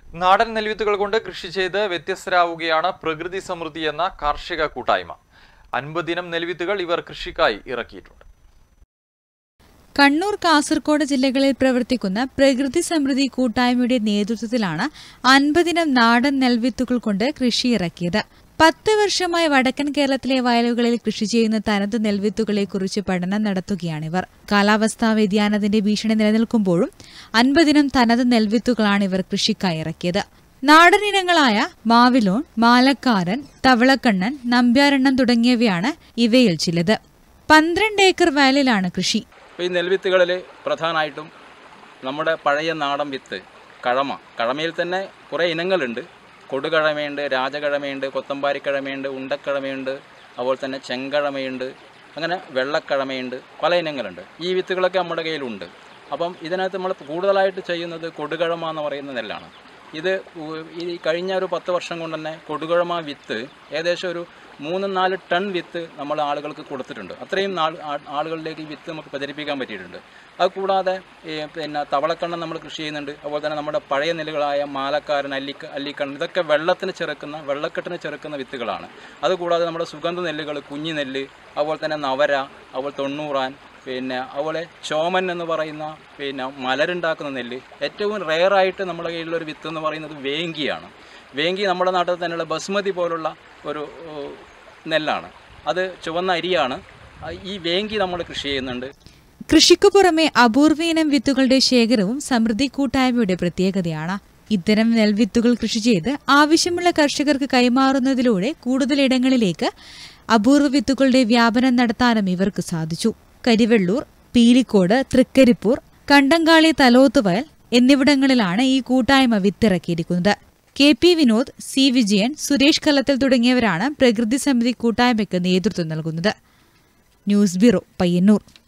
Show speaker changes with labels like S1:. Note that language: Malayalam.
S1: നാടൻ നെൽവിത്തുകൾ കൊണ്ട് കൃഷി ചെയ്ത് വ്യത്യസ്തരാവുകയാണ് പ്രകൃതി സമൃദ്ധി എന്ന കാർഷിക കൂട്ടായ്മ. 50 ഇനം നെൽവിത്തുകൾ ഇവർ കൃഷിക്കായി ഇറക്കിയിട്ടുണ്ട്.
S2: കണ്ണൂർ, കാസർഗോഡ് ജില്ലകളിൽ പ്രവർത്തിക്കുന്ന പ്രകൃതി സമൃദ്ധി കൂട്ടായ്മയുടെ നേതൃത്വത്തിലാണ് 50 ഇനം നാടൻ നെൽവിത്തുകൾ കൊണ്ട് കൃഷി ഇറക്കിയത്. 10 വർഷമായി വടക്കൻ കേരളത്തിലെ വയലുകളിൽ കൃഷി ചെയ്യുന്ന തനത് നെൽവിത്തുകളെക്കുറിച്ച് പഠനം നടത്തുകയാണിവർ. കാലാവസ്ഥാ വ്യതിയാനത്തിന്റെ ഭീഷണി നിലനിൽക്കുമ്പോഴും 50 ഇനം തനത് നെൽവിത്തുകളാണ് ഇവർ കൃഷിക്കായി ഇറക്കിയത്. നാടൻ ഇനങ്ങളായ മാവിലോൺ, മാലക്കാരൻ, തവളക്കണ്ണൻ, നമ്പ്യാരെണ്ണൻ തുടങ്ങിയവയാണ് ഇവയിൽ ചിലത്. 12 ഏക്കർ വയലിലാണ് കൃഷി.
S3: ഈ നെൽവിത്തുകളിൽ പ്രധാനമായിട്ടും നമ്മുടെ പഴയ നാടൻ വിത്ത് കഴമയിൽ തന്നെ കുറേ ഇനങ്ങളുണ്ട്. കൊടുകഴമയുണ്ട്, രാജകഴമയുണ്ട്, കൊത്തമ്പാരിക്കഴമയുണ്ട്, ഉണ്ടക്കഴമയുണ്ട്, അതുപോലെ തന്നെ ചെങ്കഴമയുണ്ട്, അങ്ങനെ വെള്ളക്കഴമയുണ്ട്, പല ഇനങ്ങളുണ്ട്. ഈ വിത്തുകളൊക്കെ നമ്മുടെ കയ്യിലുണ്ട്. അപ്പം ഇതിനകത്ത് നമ്മൾ കൂടുതലായിട്ട് ചെയ്യുന്നത് കൊടുകഴമ എന്ന് പറയുന്ന നെല്ലാണ്. ഇത് ഈ കഴിഞ്ഞ ഒരു 10 വർഷം കൊണ്ട് തന്നെ കൊടുകഴമ വിത്ത് ഏകദേശം ഒരു 3-4 ടൺ വിത്ത് നമ്മൾ ആളുകൾക്ക് കൊടുത്തിട്ടുണ്ട്. അത്രയും ആളുകളിലേക്ക് ഈ വിത്ത് നമുക്ക് പ്രചരിപ്പിക്കാൻ പറ്റിയിട്ടുണ്ട്. അതുകൂടാതെ പിന്നെ തവളക്കണ്ണൻ നമ്മൾ കൃഷി ചെയ്യുന്നുണ്ട്. അതുപോലെ തന്നെ നമ്മുടെ പഴയ നെല്ലുകളായ മാലക്കാരൻ, അല്ലിക്കണ്ണൻ, ഇതൊക്കെ വെള്ളക്കെട്ടിന് ചെറുക്കുന്ന വിത്തുകളാണ്. അതുകൂടാതെ നമ്മുടെ സുഗന്ധ നെല്ലുകൾ, കുഞ്ഞി നെല്ല്, അതുപോലെ തന്നെ നവര, അതുപോലെ തൊണ്ണൂറാൻ, അതുപോലെ ചോമൻ എന്ന് പറയുന്ന മലരുണ്ടാക്കുന്ന നെല്ല്. ഏറ്റവും റെയറായിട്ട് നമ്മുടെ കയ്യിലുള്ളൊരു വിത്ത് എന്ന് പറയുന്നത് വേങ്കിയാണ്. വേങ്കി നമ്മുടെ നാട്ടിൽ തന്നെയുള്ള ബസ്മതി പോലുള്ള ഒരു നെല്ലാണ്. അത് ചുവന്ന അരിയാണ്. ഈ വേങ്കി നമ്മൾ കൃഷി ചെയ്യുന്നുണ്ട്.
S2: കൃഷിക്കു പുറമെ അപൂർവയിനം വിത്തുകളുടെ ശേഖരവും സമൃദ്ധി കൂട്ടായ്മയുടെ പ്രത്യേകതയാണ്. ഇത്തരം നെൽവിത്തുകൾ കൃഷി ചെയ്ത് ആവശ്യമുള്ള കർഷകർക്ക് കൈമാറുന്നതിലൂടെ കൂടുതൽ ഇടങ്ങളിലേക്ക് അപൂർവ വിത്തുകളുടെ വ്യാപനം നടത്താനും ഇവർക്ക് സാധിച്ചു. കരിവെള്ളൂർ, പീലിക്കോട്, തൃക്കരിപ്പൂർ, കണ്ടങ്കാളി, തലോത്തുവയൽ എന്നിവിടങ്ങളിലാണ് ഈ കൂട്ടായ്മ വിത്തിറക്കിയിരിക്കുന്നത്. KP വിനോദ്, C വിജയൻ, സുരേഷ് കല്ലത്തിൽ തുടങ്ങിയവരാണ് പ്രകൃതി സമൃദ്ധി കൂട്ടായ്മയ്ക്ക് നേതൃത്വം നൽകുന്നത്. News bureau, Payyanur.